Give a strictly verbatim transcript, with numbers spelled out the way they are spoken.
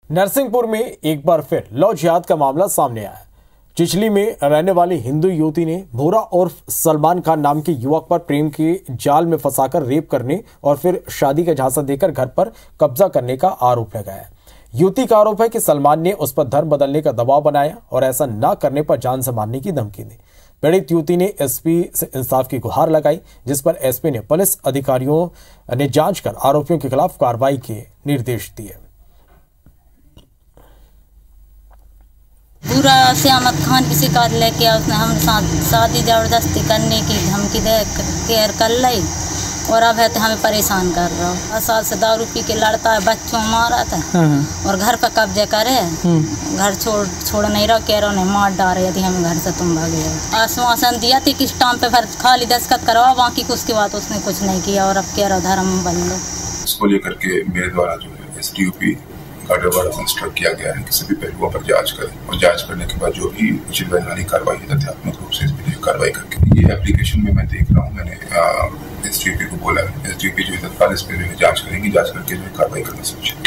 नरसिंहपुर में एक बार फिर लव जिहाद का मामला सामने आया। चिचली में रहने वाली हिंदू युवती ने भोरा उर्फ सलमान खान नाम के युवक पर प्रेम के जाल में फंसाकर रेप करने और फिर शादी का झांसा देकर घर पर कब्जा करने का आरोप लगाया। युवती का आरोप है कि सलमान ने उस पर धर्म बदलने का दबाव बनाया और ऐसा न करने पर जान से मारने की धमकी दी। पीड़ित युवती ने एसपी से इंसाफ की गुहार लगाई, जिस पर एसपी ने पुलिस अधिकारियों ने जांच कर आरोपियों के खिलाफ कार्रवाई के निर्देश दिए। पूरा से अहमद खान की शिकायत लेके आया, उसने हम साथ शादी जबरदस्ती करने की धमकी दे केयर कर ली और अब है तो हमें परेशान कर रहा हूँ। दस साल से दारू पी के लड़ता है, बच्चों मारा था और घर पर कब्जे करे, घर छोड़ छोड़ नहीं रहा, कह रहा उन्हें मार डाले यदि हम घर से तुम भागे। आश्वासन दिया थी किस टाइम पे, फिर खाली दस्तखत करवा, बाकी कुछ की बात उसने कुछ नहीं किया और अब कह रहा धर्म बदलो। इसको लेकर के मेरे द्वारा जो है S D O P Gadiwada instruct किया गया है कि सभी पहलुओं पर जांच करें और जांच करने के बाद जो भी उचित वैधानिक कार्रवाई है तथ्यात्मक रूप से इस पर कार्रवाई करके। ये एप्लीकेशन में मैं देख रहा हूँ, मैंने एस डी ओ पी को बोला है, एस डी ओ पी जो है तत्काल इस पर जांच करेंगी, जांच करके जो कार्रवाई करना सोचे।